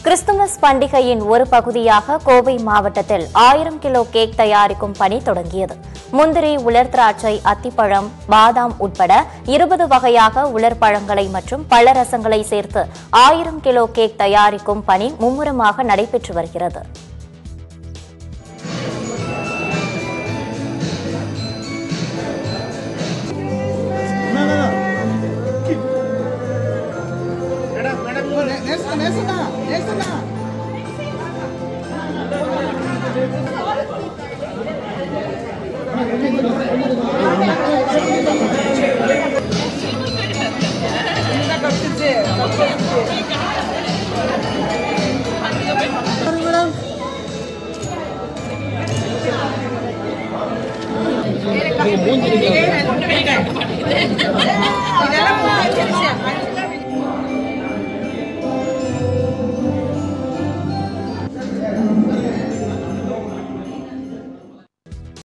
Christmas பண்டிகையின் ஒரு பகுதியாக கோவை மாவட்டத்தில் 1000 கிலோ கேக் தயாரிக்கும் பணி தொடங்கியது. முந்திரி, உலர் திராட்சை, அத்திப்பழம், பாதாம் உட்பட 20 வகையாக உலர் பழங்களை மற்றும் பழரசங்களை சேர்த்து 1000 கிலோ கேக் தயாரிக்கும் பணி மும்முரமாக நடைபெற்று வருகிறது. Nessa.